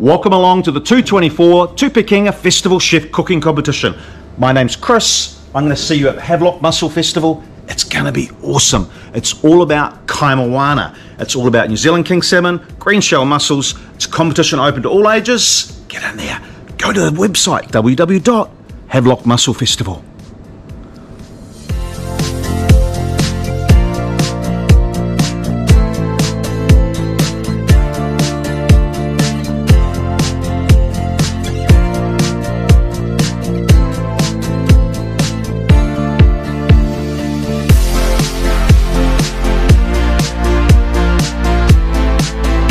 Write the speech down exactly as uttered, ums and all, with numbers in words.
Welcome along to the two twenty-four Te Pūkenga Festival Chef cooking competition. My name's Chris. I'm going to see you at Havelock Mussel Festival. It's going to be awesome. It's all about Kai Moana. It's all about New Zealand king salmon, green shell mussels. It's a competition open to all ages. Get in there. Go to the website w w w dot havelock mussel festival.